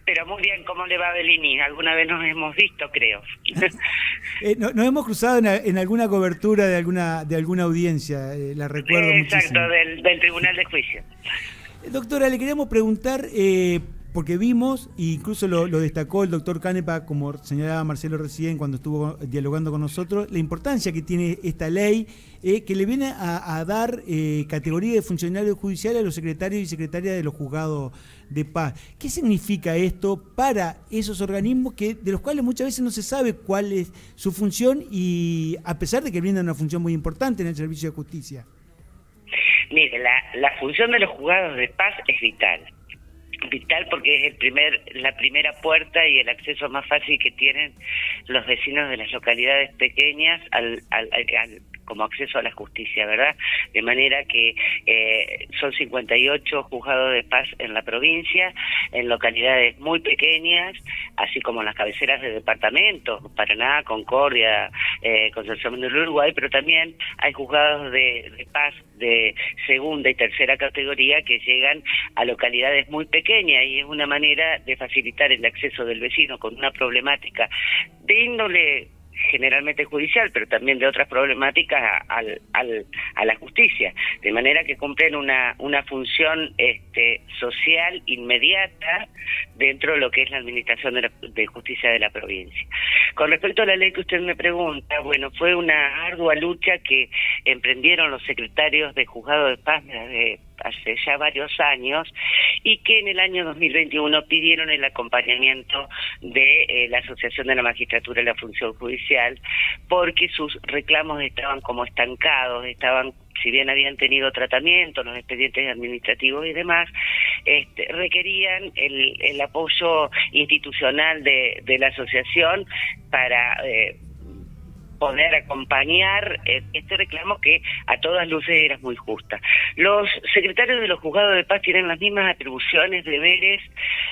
Pero muy bien, ¿cómo le va a Bellini? Alguna vez nos hemos visto, creo. Nos hemos cruzado en alguna cobertura de alguna audiencia, la recuerdo muchísimo. Exacto, del Tribunal de Juicio. Doctora, le queríamos preguntar, porque vimos, e incluso lo destacó el doctor Canepa, como señalaba Marcelo recién cuando estuvo dialogando con nosotros, la importancia que tiene esta ley, que le viene a dar categoría de funcionarios judiciales a los secretarios y secretarias de los juzgados de paz. ¿Qué significa esto para esos organismos de los cuales muchas veces no se sabe cuál es su función, y a pesar de que brindan una función muy importante en el servicio de justicia? Mire, la función de los juzgados de paz es vital. Vital porque es la primera puerta y el acceso más fácil que tienen los vecinos de las localidades pequeñas como acceso a la justicia, ¿verdad? De manera que son 58 juzgados de paz en la provincia, en localidades muy pequeñas, así como en las cabeceras de departamentos, Paraná, Concordia, Concepción del Uruguay, pero también hay juzgados de paz de segunda y tercera categoría que llegan a localidades muy pequeñas, y es una manera de facilitar el acceso del vecino con una problemática de índole generalmente judicial, pero también de otras problemáticas a la justicia, de manera que cumplen una función social inmediata dentro de lo que es la administración de justicia de la provincia. Con respecto a la ley que usted me pregunta, bueno, fue una ardua lucha que emprendieron los secretarios de juzgado de paz hace ya varios años, y que en el año 2021 pidieron el acompañamiento de la Asociación de la Magistratura y la Función Judicial, porque sus reclamos estaban como estancados, si bien habían tenido tratamiento, los expedientes administrativos y demás, requerían el apoyo institucional de la asociación para poder acompañar este reclamo, que a todas luces era muy justa. Los secretarios de los juzgados de paz tienen las mismas atribuciones, deberes,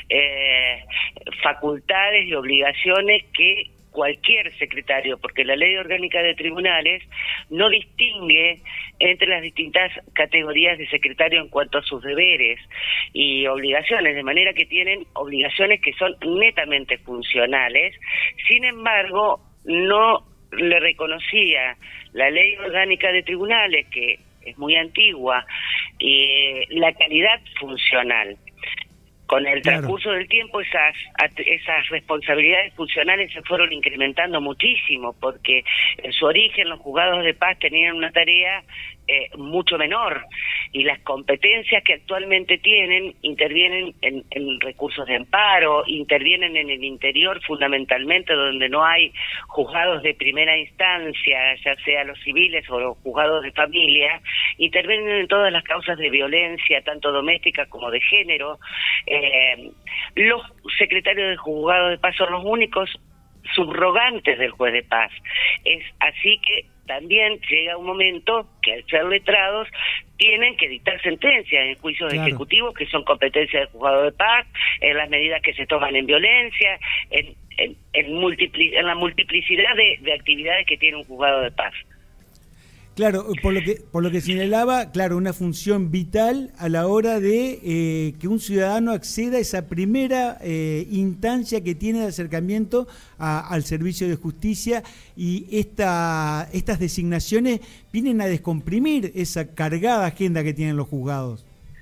facultades y obligaciones que cualquier secretario, porque la Ley Orgánica de Tribunales no distingue entre las distintas categorías de secretario en cuanto a sus deberes y obligaciones, de manera que tienen obligaciones que son netamente funcionales. Sin embargo, no le reconocía la Ley Orgánica de Tribunales, que es muy antigua, la calidad funcional. Con el transcurso del tiempo esas responsabilidades funcionales se fueron incrementando muchísimo, porque en su origen los juzgados de paz tenían una tarea mucho menor, y las competencias que actualmente tienen intervienen en recursos de amparo, intervienen en el interior fundamentalmente, donde no hay juzgados de primera instancia, ya sea los civiles o los juzgados de familia, intervienen en todas las causas de violencia, tanto doméstica como de género. Los secretarios de juzgados de paz son los únicos subrogantes del juez de paz. Es así que también llega un momento que, al ser letrados, tienen que dictar sentencias en juicios ejecutivos, que son competencias del juzgado de paz, en las medidas que se toman en violencia, en la multiplicidad de actividades que tiene un juzgado de paz. Claro, por lo que señalaba, claro, una función vital a la hora de que un ciudadano acceda a esa primera instancia que tiene de acercamiento al servicio de justicia, y estas designaciones vienen a descomprimir esa cargada agenda que tienen los juzgados.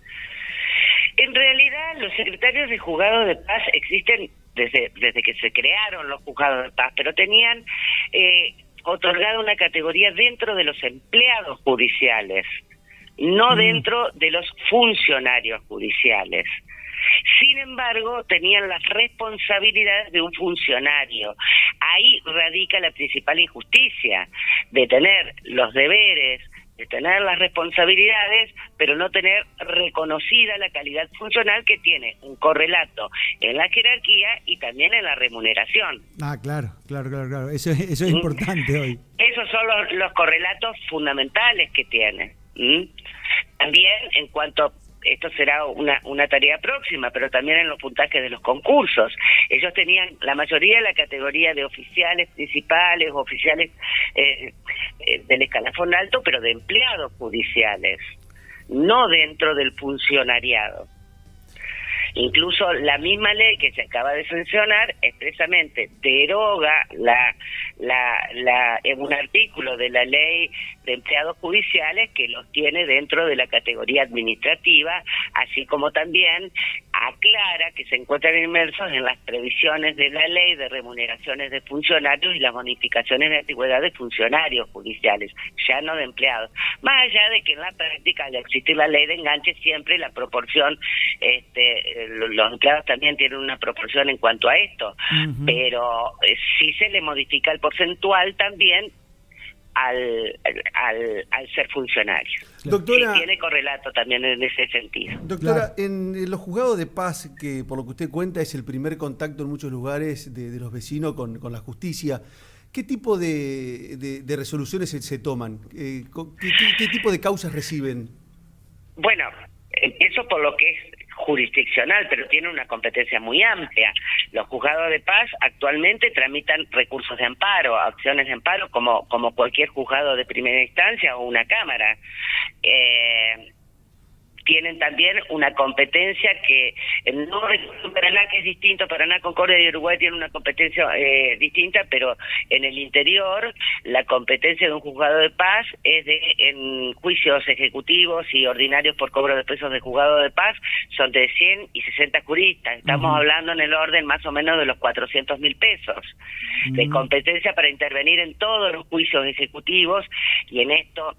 En realidad, los secretarios de juzgados de paz existen desde que se crearon los juzgados de paz, pero tenían otorgado una categoría dentro de los empleados judiciales, no dentro de los funcionarios judiciales. Sin embargo, tenían las responsabilidades de un funcionario. Ahí radica la principal injusticia, de tener los deberes, de tener las responsabilidades, pero no tener reconocida la calidad funcional que tiene un correlato en la jerarquía y también en la remuneración. Claro. Eso es importante hoy. Esos son los correlatos fundamentales que tiene. También en cuanto, esto será una tarea próxima, pero también en los puntajes de los concursos. Ellos tenían la mayoría de la categoría de oficiales principales, oficiales del escalafón alto, pero de empleados judiciales, no dentro del funcionariado. Incluso la misma ley que se acaba de sancionar expresamente deroga un artículo de la ley de empleados judiciales que los tiene dentro de la categoría administrativa, así como también aclara que se encuentran inmersos en las previsiones de la ley de remuneraciones de funcionarios y las bonificaciones de antigüedad de funcionarios judiciales, ya no de empleados. Más allá de que en la práctica, al existir la ley de enganche, siempre la proporción, los empleados también tienen una proporción en cuanto a esto, pero sí se le modifica el porcentual también al ser funcionario. Doctora, sí, tiene correlato también en ese sentido. Doctora, en los juzgados de paz, que por lo que usted cuenta es el primer contacto en muchos lugares de los vecinos con la justicia, ¿qué tipo de resoluciones se toman? ¿Qué tipo de causas reciben? Bueno, empiezo por lo que es jurisdiccional, pero tiene una competencia muy amplia. Los juzgados de paz actualmente tramitan recursos de amparo, acciones de amparo, como cualquier juzgado de primera instancia o una cámara. Tienen también una competencia que no Paraná, que es distinto. Paraná, Concordia y Uruguay tienen una competencia distinta, pero en el interior la competencia de un juzgado de paz es en juicios ejecutivos y ordinarios por cobro de pesos de juzgado de paz, son de 100 y 60 juristas. Estamos hablando en el orden más o menos de los 400.000 pesos de competencia para intervenir en todos los juicios ejecutivos, y en esto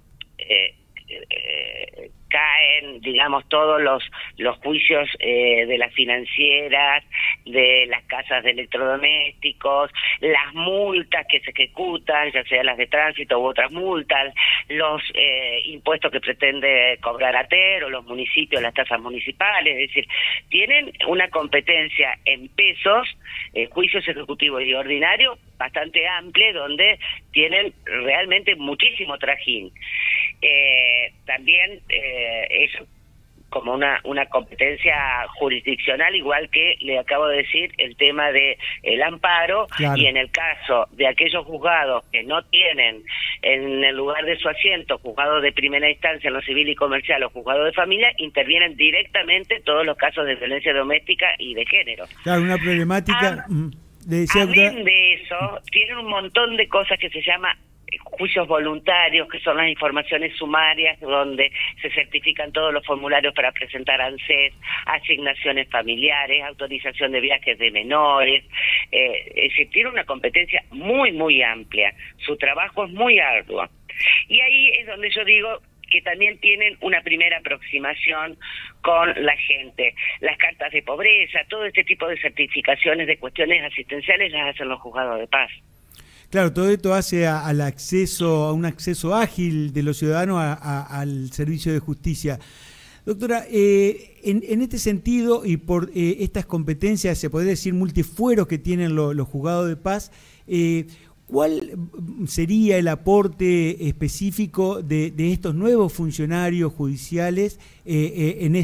caen, digamos, todos los juicios de las financieras, de las casas de electrodomésticos, las multas que se ejecutan, ya sea las de tránsito u otras multas, los impuestos que pretende cobrar ATER o los municipios, las tasas municipales. Es decir, tienen una competencia en pesos, juicios ejecutivos y ordinarios, bastante amplia, donde tienen realmente muchísimo trajín. También eso como una competencia jurisdiccional, igual que le acabo de decir el tema de el amparo. Claro. Y en el caso de aquellos juzgados que no tienen en el lugar de su asiento juzgados de primera instancia en lo civil y comercial o juzgados de familia, intervienen directamente todos los casos de violencia doméstica y de género. Claro, una problemática. Además de eso, tienen un montón de cosas que se llama juicios voluntarios, que son las informaciones sumarias, donde se certifican todos los formularios para presentar ANSES, asignaciones familiares, autorización de viajes de menores. Es decir, tiene una competencia muy, muy amplia. Su trabajo es muy arduo. Y ahí es donde yo digo que también tienen una primera aproximación con la gente. Las cartas de pobreza, todo este tipo de certificaciones de cuestiones asistenciales las hacen los juzgados de paz. Claro, todo esto hace a un acceso ágil de los ciudadanos al servicio de justicia. Doctora, en este sentido y por estas competencias, se podría decir multifueros que tienen los juzgados de paz, ¿cuál sería el aporte específico de estos nuevos funcionarios judiciales en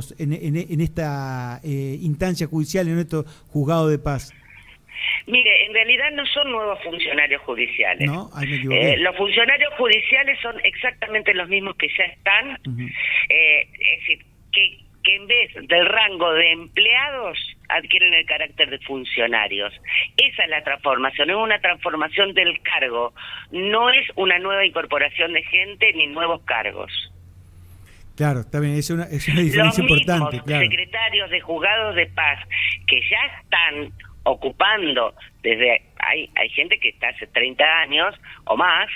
esta instancia judicial, en estos juzgados de paz? Mire, en realidad no son nuevos funcionarios judiciales. No, ahí me equivoqué. Los funcionarios judiciales son exactamente los mismos que ya están. Es decir, que en vez del rango de empleados adquieren el carácter de funcionarios. Esa es la transformación, es una transformación del cargo. No es una nueva incorporación de gente ni nuevos cargos. Claro, también es una diferencia importante. Los mismos secretarios de juzgados de paz que ya están ocupando hay gente que está hace 30 años o más,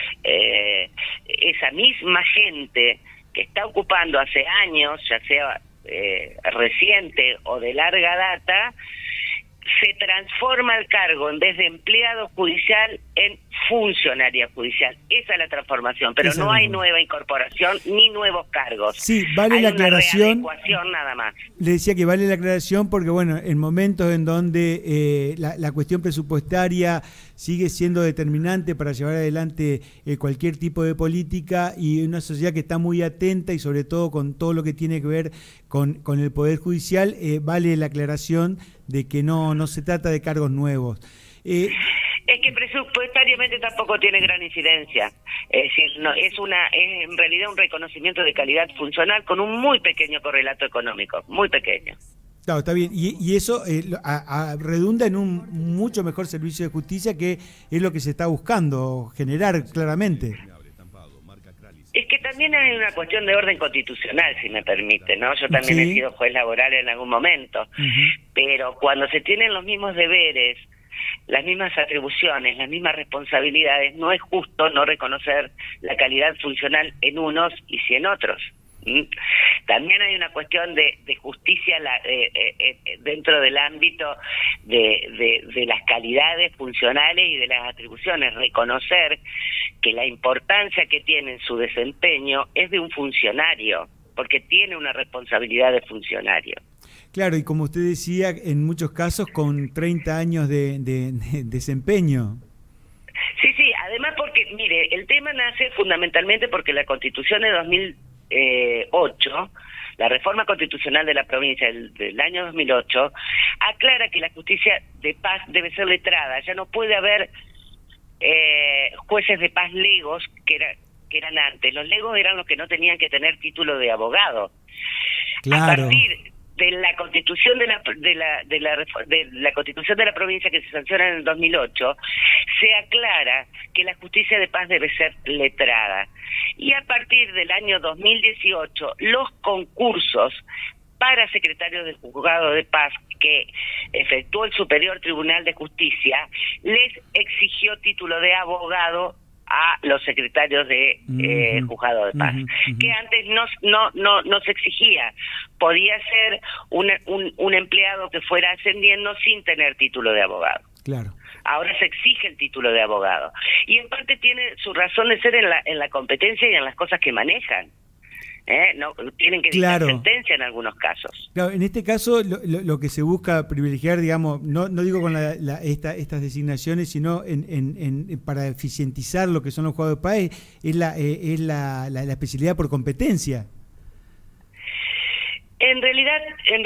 esa misma gente que está ocupando hace años, ya sea reciente o de larga data, se transforma el cargo en vez de empleado judicial en funcionaria judicial. Esa es la transformación, pero no hay nueva incorporación ni nuevos cargos. Sí, vale la aclaración. Nada más. Le decía que vale la aclaración porque, bueno, en momentos en donde la cuestión presupuestaria sigue siendo determinante para llevar adelante cualquier tipo de política, y una sociedad que está muy atenta y sobre todo con todo lo que tiene que ver con el Poder Judicial, vale la aclaración de que no se trata de cargos nuevos. Es que presupuestariamente tampoco tiene gran incidencia. Es decir, es en realidad un reconocimiento de calidad funcional con un muy pequeño correlato económico, muy pequeño. Claro, está bien. Y eso redunda en un mucho mejor servicio de justicia, que es lo que se está buscando generar claramente. Es que también hay una cuestión de orden constitucional, si me permite, ¿no? Yo también he sido juez laboral en algún momento, pero cuando se tienen los mismos deberes, las mismas atribuciones, las mismas responsabilidades, no es justo no reconocer la calidad funcional en unos y sí en otros. También hay una cuestión de justicia dentro del ámbito de las calidades funcionales y de las atribuciones, reconocer que la importancia que tiene en su desempeño es de un funcionario, porque tiene una responsabilidad de funcionario. Claro, y como usted decía, en muchos casos con 30 años de desempeño. Sí, además porque, mire, el tema nace fundamentalmente porque la Constitución de 2008, la reforma constitucional de la provincia del año 2008, aclara que la justicia de paz debe ser letrada. Ya no puede haber jueces de paz legos que eran antes. Los legos eran los que no tenían que tener título de abogado. Claro. A partir de la Constitución de la Constitución de la provincia, que se sanciona en el 2008, se aclara que la justicia de paz debe ser letrada. Y a partir del año 2018, los concursos para secretarios de juzgado de paz que efectuó el Superior Tribunal de Justicia les exigió título de abogado a los secretarios de juzgado de paz, que antes no se exigía. Podía ser un empleado que fuera ascendiendo sin tener título de abogado. Claro. Ahora se exige el título de abogado. Y en parte tiene su razón de ser en la competencia y en las cosas que manejan. No tienen que dictar sentencia en algunos casos. Claro, en este caso lo que se busca privilegiar, digamos, no digo con estas designaciones, sino para eficientizar lo que son los juzgados de paz, es la especialidad por competencia. En realidad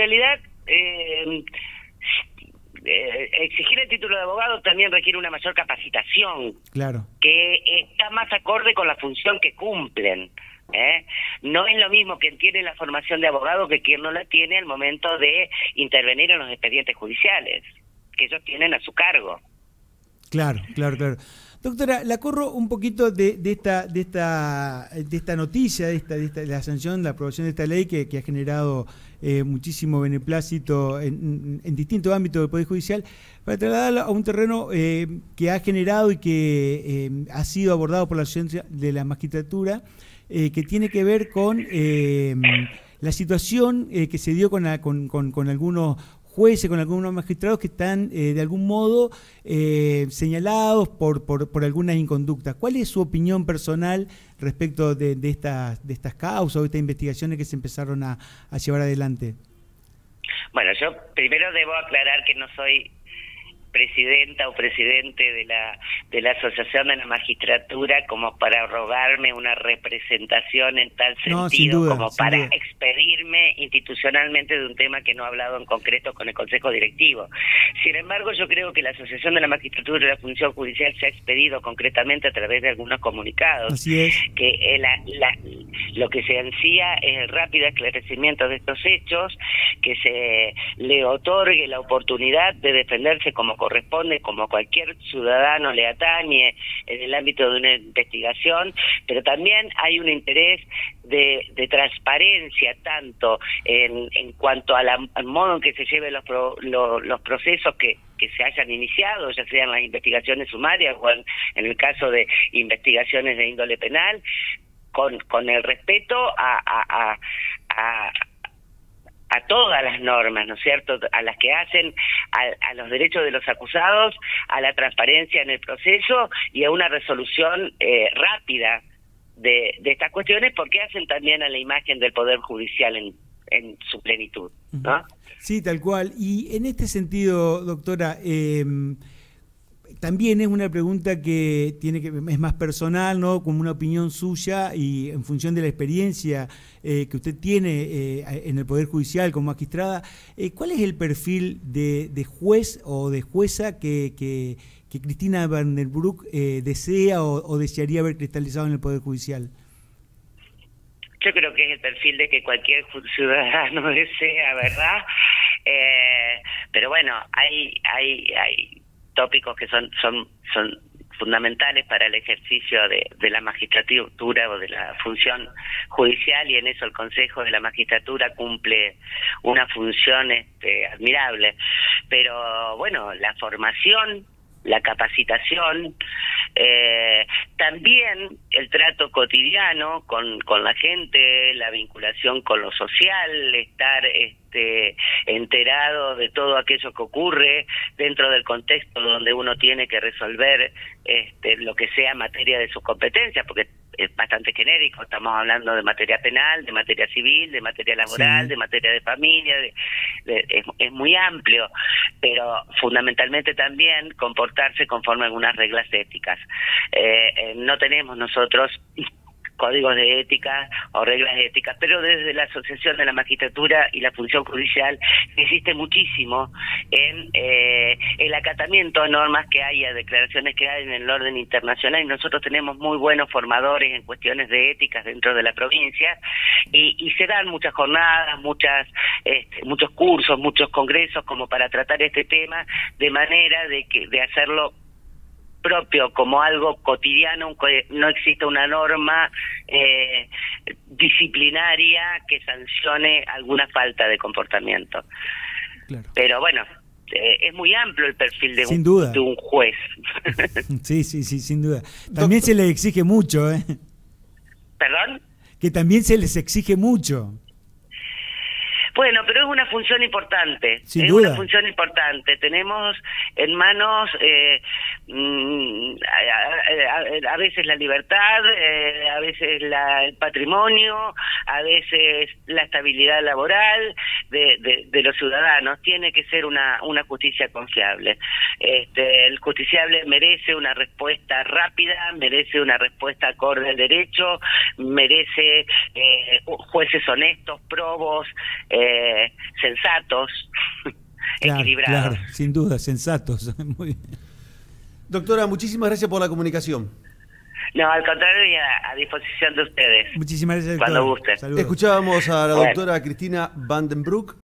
exigir el título de abogado también requiere una mayor capacitación, claro, que está más acorde con la función que cumplen. No es lo mismo quien tiene la formación de abogado que quien no la tiene al momento de intervenir en los expedientes judiciales que ellos tienen a su cargo. Claro. Doctora, la corro un poquito de esta noticia, de la sanción, la aprobación de esta ley que ha generado muchísimo beneplácito en distintos ámbitos del Poder Judicial, para trasladarla a un terreno que ha generado y que ha sido abordado por la Asociación de la Magistratura, que tiene que ver con la situación que se dio con algunos jueces, con algunos magistrados que están de algún modo señalados por algunas inconductas. ¿Cuál es su opinión personal respecto de estas causas o de estas investigaciones que se empezaron a llevar adelante? Bueno, yo primero debo aclarar que no soy presidenta o presidente de la Asociación de la Magistratura como para rogarme una representación en tal sentido, como para expedirme institucionalmente de un tema que no he hablado en concreto con el Consejo Directivo. Sin embargo, yo creo que la Asociación de la Magistratura y la Función Judicial se ha expedido concretamente a través de algunos comunicados. Así es. Que lo que se ansía es el rápido esclarecimiento de estos hechos, que se le otorgue la oportunidad de defenderse como corresponde, como cualquier ciudadano le atañe en el ámbito de una investigación, pero también hay un interés de transparencia, tanto en cuanto al modo en que se lleven los procesos que se hayan iniciado, ya sean las investigaciones sumarias o en el caso de investigaciones de índole penal, con el respeto a todas las normas, ¿no es cierto?, a las que hacen a los derechos de los acusados, a la transparencia en el proceso y a una resolución rápida de estas cuestiones, porque hacen también a la imagen del Poder Judicial en su plenitud, ¿no? Sí, tal cual. Y en este sentido, doctora, también es una pregunta que es más personal, ¿no?, como una opinión suya y en función de la experiencia que usted tiene en el Poder Judicial como magistrada. ¿Cuál es el perfil de juez o de jueza que Cristina Van den Broek desea o desearía ver cristalizado en el Poder Judicial? Yo creo que es el perfil de que cualquier ciudadano desea, ¿verdad? Pero bueno, hay tópicos que son fundamentales para el ejercicio de la magistratura o de la función judicial, y en eso el Consejo de la Magistratura cumple una función admirable. Pero bueno, la formación, la capacitación, también el trato cotidiano con la gente, la vinculación con lo social, estar enterado de todo aquello que ocurre dentro del contexto donde uno tiene que resolver lo que sea materia de sus competencias, porque es bastante genérico, estamos hablando de materia penal, de materia civil, de materia laboral, de materia de familia, es muy amplio, pero fundamentalmente también comportarse conforme a algunas reglas éticas. No tenemos nosotros códigos de ética o reglas éticas, pero desde la Asociación de la Magistratura y la Función Judicial existe muchísimo en el acatamiento a normas que hay, a declaraciones que hay en el orden internacional, y nosotros tenemos muy buenos formadores en cuestiones de éticas dentro de la provincia, y se dan muchas jornadas, muchos cursos, muchos congresos como para tratar este tema, de manera de hacerlo propio, como algo cotidiano. No existe una norma disciplinaria que sancione alguna falta de comportamiento. Claro. Pero bueno, es muy amplio el perfil de un juez. Sí, sin duda. También se les exige mucho, ¿eh? ¿Perdón? Que también se les exige mucho. Bueno, pero es una función importante. Sin duda. Una función importante. Tenemos en manos a veces la libertad, a veces el patrimonio, a veces la estabilidad laboral de los ciudadanos. Tiene que ser una justicia confiable. El justiciable merece una respuesta rápida, merece una respuesta acorde al derecho, merece jueces honestos, probos, sensatos, equilibrados. Claro, sin duda, sensatos. Muy bien. Doctora, muchísimas gracias por la comunicación. No, al contrario, y a disposición de ustedes. Muchísimas gracias, cuando gusten. Escuchábamos a la doctora Cristina Vandenbroek.